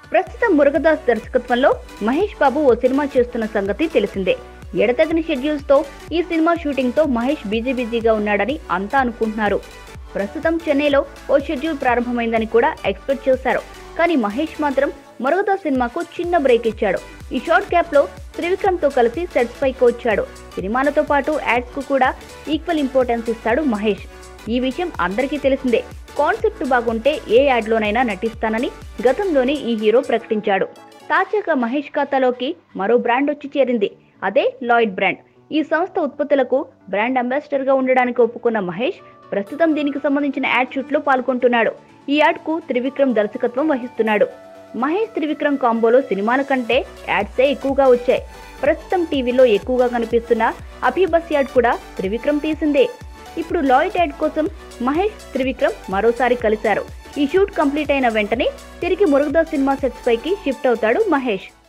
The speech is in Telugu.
ప్రస్తుతం మురుగదాస్ దర్శకత్వంలో మహేష్ బాబు ఓ సినిమా చేస్తున్న సంగతి తెలిసిందే. ఎడతెగని షెడ్యూల్స్ తో ఈ సినిమా షూటింగ్ తో మహేష్ బిజీగా ఉన్నాడని అంతా అనుకుంటున్నారు. ప్రస్తుతం చెన్నైలో ఓ షెడ్యూల్ ప్రారంభమైందని కూడా ఎక్స్పెక్ట్ చేశారు. కానీ మహేష్ మాత్రం మురుగదాస్ సినిమాకు చిన్న బ్రేక్ ఇచ్చాడు. ఈ షార్ట్ గ్యాప్ లో త్రివిక్రమ్ తో కలిసి సెట్స్ పైకి వచ్చాడు. సినిమాలతో పాటు యాడ్స్ కు కూడా ఈక్వల్ ఇంపార్టెన్స్ ఇస్తాడు మహేష్. ఈ విషయం అందరికీ తెలిసిందే. కాన్సెప్ట్ బాగుంటే ఏ యాడ్ లోనైనా నటిస్తానని గతంలోనే ఈ హీరో ప్రకటించాడు. తాజాగా మహేష్ ఖాతాలోకి మరో బ్రాండ్ వచ్చి చేరింది. అదే లాయిడ్ బ్రాండ్. ఈ సంస్థ ఉత్పత్తులకు బ్రాండ్ అంబాసిడర్ గా ఉండడానికి ఒప్పుకున్న మహేష్ ప్రస్తుతం దీనికి సంబంధించిన యాడ్ షూట్ లో పాల్గొంటున్నాడు. ఈ యాడ్ కు త్రివిక్రమ్ దర్శకత్వం వహిస్తున్నాడు. మహేష్ త్రివిక్రమ్ కాంబోలో సినిమాల కంటే యాడ్సే ఎక్కువగా వచ్చాయి. ప్రస్తుతం టీవీలో ఎక్కువగా కనిపిస్తున్న అభిబస్ యాడ్ కూడా త్రివిక్రమ్ తీసిందే. ఇప్పుడు లాయిడ్ యాడ్ కోసం మహేష్ త్రివిక్రమ్ మరోసారి కలిశారు. ఈ షూట్ కంప్లీట్ అయిన వెంటనే తిరిగి మురుగదాస్ సినిమా సెట్స్ పైకి షిఫ్ట్ అవుతాడు మహేష్.